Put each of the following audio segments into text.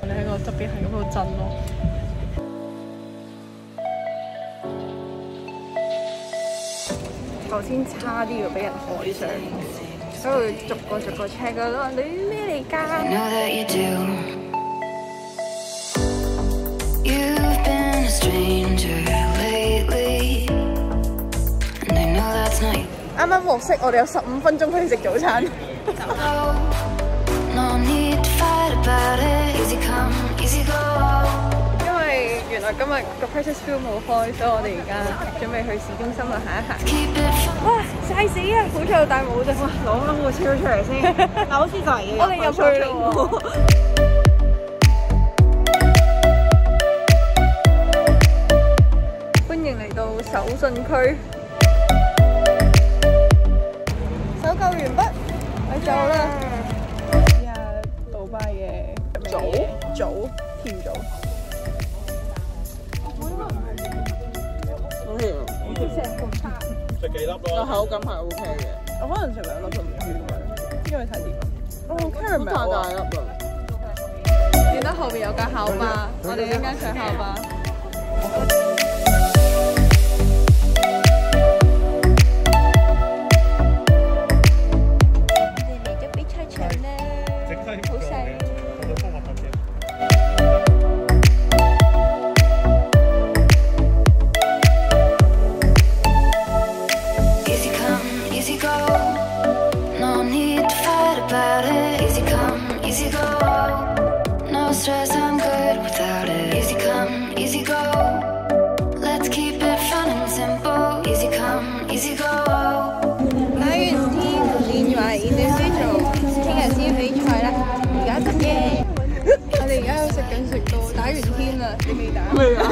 你喺個側邊係咁喺度震咯。頭先差啲要俾人海上，所以逐個 check 佢都話你咩嚟㗎？啱啱獲悉，我哋有15分鐘可以食早餐。因為原來今日個 practice field 冇開，所以我哋而家準備去市中心度行一行。哇！曬死啊！好彩有戴帽啫。哇！攞翻個超出嚟先。嗱，好似就係我哋入去咯。歡迎嚟到手信區。搜購完畢，去做啦。試下杜拜嘅棗甜棗。好甜啊！ 食幾粒咯？ 個口感係 OK 嘅。我可能食2粒就唔甜嘅，因為太甜啦。哦 caramel 太大粒啦。見到後邊有架校巴，我哋一陣間上校巴。打完天啦，你未打？未啊！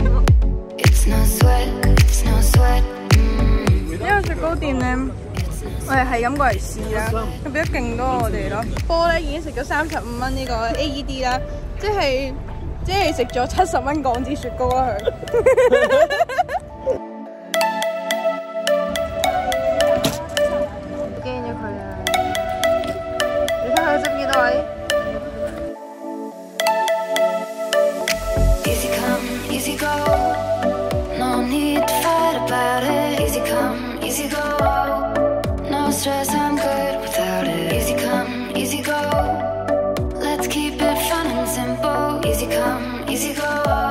呢個雪糕店咧，我哋係咁過嚟試啦，佢俾咗勁多我哋咯。波咧已經食咗35蚊呢個 AED 啦，即係食咗70蚊港紙雪糕啦佢。驚咗佢啊！你睇佢執幾多位？ Let's keep it fun and simple. Easy come, easy go.